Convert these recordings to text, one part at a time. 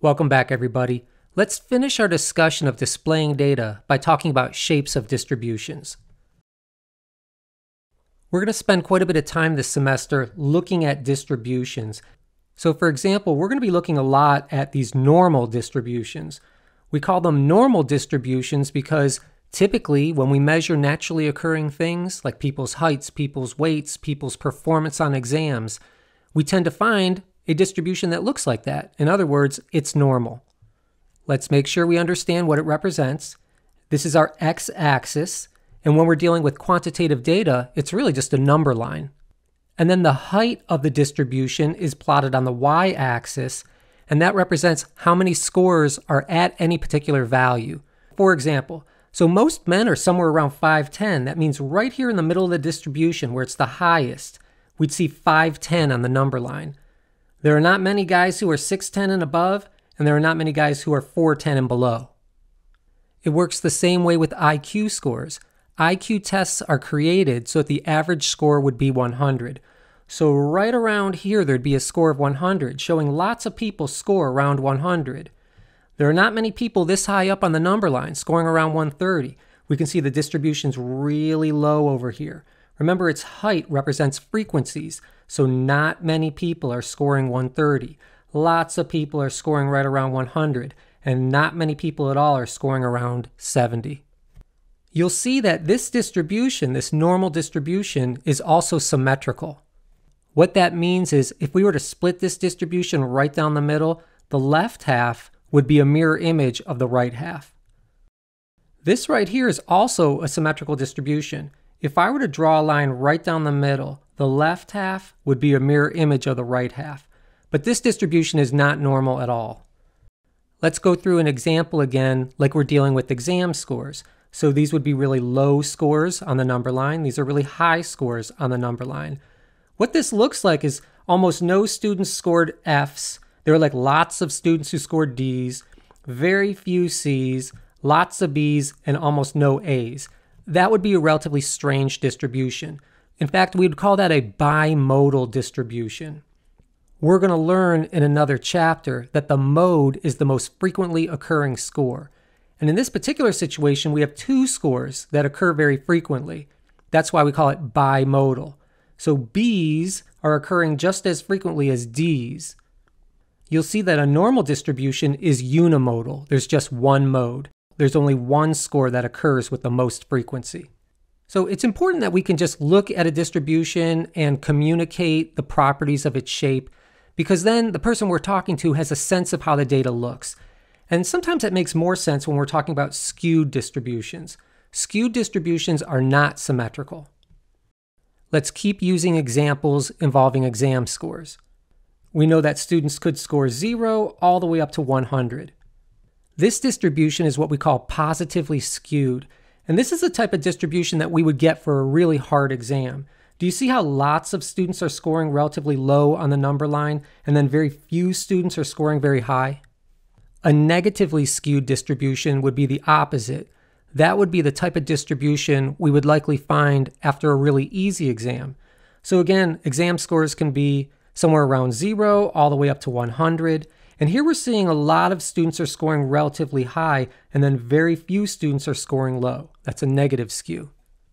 Welcome back, everybody. Let's finish our discussion of displaying data by talking about shapes of distributions. We're going to spend quite a bit of time this semester looking at distributions. So for example, we're going to be looking a lot at these normal distributions. We call them normal distributions because typically when we measure naturally occurring things like people's heights, people's weights, people's performance on exams, we tend to find a distribution that looks like that. In other words, it's normal. Let's make sure we understand what it represents. This is our x-axis, and when we're dealing with quantitative data, it's really just a number line. And then the height of the distribution is plotted on the y-axis, and that represents how many scores are at any particular value. For example, so most men are somewhere around 5'10". That means right here in the middle of the distribution where it's the highest, we'd see 5'10" on the number line. There are not many guys who are 6'10" and above, and there are not many guys who are 4'10" and below. It works the same way with IQ scores. IQ tests are created so that the average score would be 100. So right around here, there'd be a score of 100, showing lots of people score around 100. There are not many people this high up on the number line, scoring around 130. We can see the distribution's really low over here. Remember, its height represents frequencies, so not many people are scoring 130. Lots of people are scoring right around 100, and not many people at all are scoring around 70. You'll see that this distribution, this normal distribution, is also symmetrical. What that means is if we were to split this distribution right down the middle, the left half would be a mirror image of the right half. This right here is also a symmetrical distribution. If I were to draw a line right down the middle, the left half would be a mirror image of the right half. But this distribution is not normal at all. Let's go through an example again, like we're dealing with exam scores. So these would be really low scores on the number line. These are really high scores on the number line. What this looks like is almost no students scored Fs. There are like lots of students who scored Ds, very few Cs, lots of Bs, and almost no As. That would be a relatively strange distribution. In fact, we would call that a bimodal distribution. We're going to learn in another chapter that the mode is the most frequently occurring score. And in this particular situation, we have two scores that occur very frequently. That's why we call it bimodal. So Bs are occurring just as frequently as Ds. You'll see that a normal distribution is unimodal. There's just one mode. There's only one score that occurs with the most frequency. So it's important that we can just look at a distribution and communicate the properties of its shape, because then the person we're talking to has a sense of how the data looks. And sometimes that makes more sense when we're talking about skewed distributions. Skewed distributions are not symmetrical. Let's keep using examples involving exam scores. We know that students could score 0 all the way up to 100. This distribution is what we call positively skewed. And this is the type of distribution that we would get for a really hard exam. Do you see how lots of students are scoring relatively low on the number line, and then very few students are scoring very high? A negatively skewed distribution would be the opposite. That would be the type of distribution we would likely find after a really easy exam. So again, exam scores can be somewhere around 0 all the way up to 100. And here we're seeing a lot of students are scoring relatively high, and then very few students are scoring low. That's a negative skew.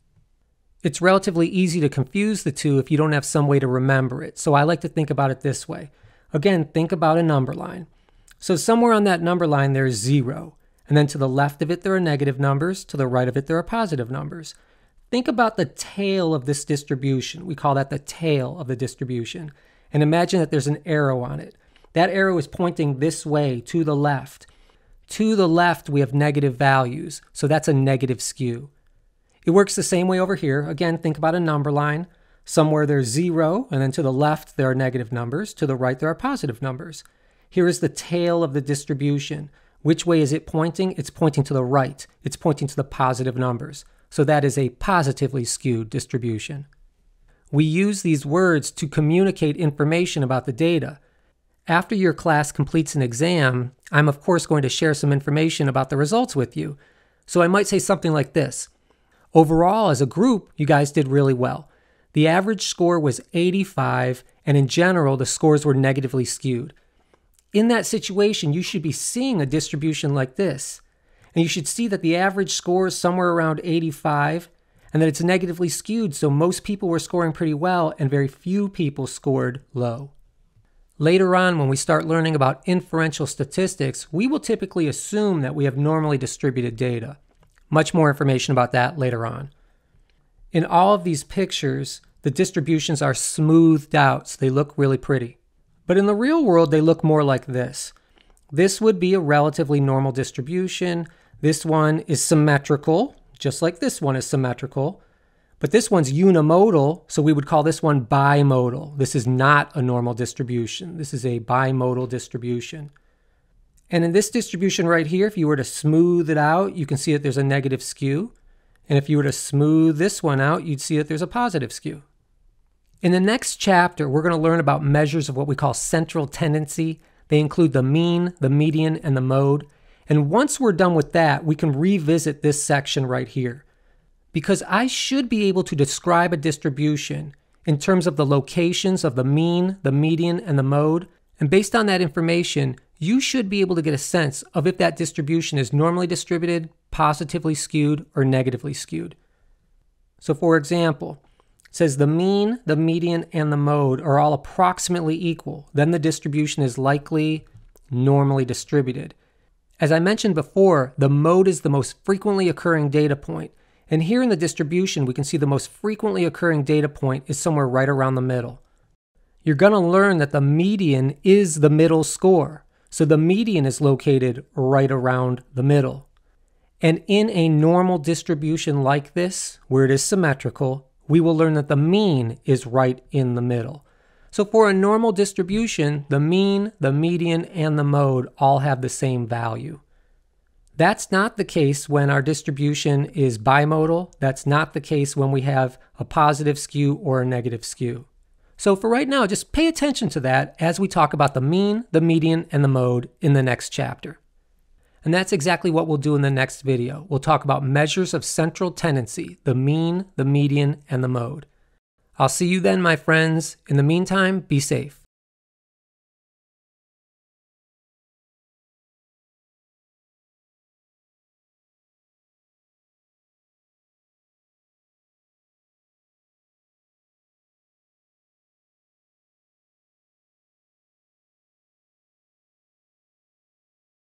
It's relatively easy to confuse the two if you don't have some way to remember it. So I like to think about it this way. Again, think about a number line. So somewhere on that number line there's 0. And then to the left of it there are negative numbers. To the right of it there are positive numbers. Think about the tail of this distribution. We call that the tail of the distribution. And imagine that there's an arrow on it. That arrow is pointing this way to the left. To the left, we have negative values, so that's a negative skew. It works the same way over here. Again, think about a number line. Somewhere there's 0, and then to the left, there are negative numbers. To the right, there are positive numbers. Here is the tail of the distribution. Which way is it pointing? It's pointing to the right. It's pointing to the positive numbers. So that is a positively skewed distribution. We use these words to communicate information about the data. After your class completes an exam, I'm of course going to share some information about the results with you. So I might say something like this. Overall, as a group, you guys did really well. The average score was 85, and in general, the scores were negatively skewed. In that situation, you should be seeing a distribution like this. And you should see that the average score is somewhere around 85, and that it's negatively skewed, so most people were scoring pretty well and very few people scored low. Later on, when we start learning about inferential statistics, we will typically assume that we have normally distributed data. Much more information about that later on. In all of these pictures, the distributions are smoothed out, so they look really pretty. But in the real world, they look more like this. This would be a relatively normal distribution. This one is symmetrical, just like this one is symmetrical. But this one's unimodal, so we would call this one bimodal. This is not a normal distribution. This is a bimodal distribution. And in this distribution right here, if you were to smooth it out, you can see that there's a negative skew. And if you were to smooth this one out, you'd see that there's a positive skew. In the next chapter, we're going to learn about measures of what we call central tendency. They include the mean, the median, and the mode. And once we're done with that, we can revisit this section right here. Because I should be able to describe a distribution in terms of the locations of the mean, the median, and the mode. And based on that information, you should be able to get a sense of if that distribution is normally distributed, positively skewed, or negatively skewed. So for example, it says the mean, the median, and the mode are all approximately equal. Then the distribution is likely normally distributed. As I mentioned before, the mode is the most frequently occurring data point. And here in the distribution, we can see the most frequently occurring data point is somewhere right around the middle. You're going to learn that the median is the middle score. So the median is located right around the middle. And in a normal distribution like this, where it is symmetrical, we will learn that the mean is right in the middle. So for a normal distribution, the mean, the median, and the mode all have the same value. That's not the case when our distribution is bimodal. That's not the case when we have a positive skew or a negative skew. So for right now, just pay attention to that as we talk about the mean, the median, and the mode in the next chapter. And that's exactly what we'll do in the next video. We'll talk about measures of central tendency, the mean, the median, and the mode. I'll see you then, my friends. In the meantime, be safe.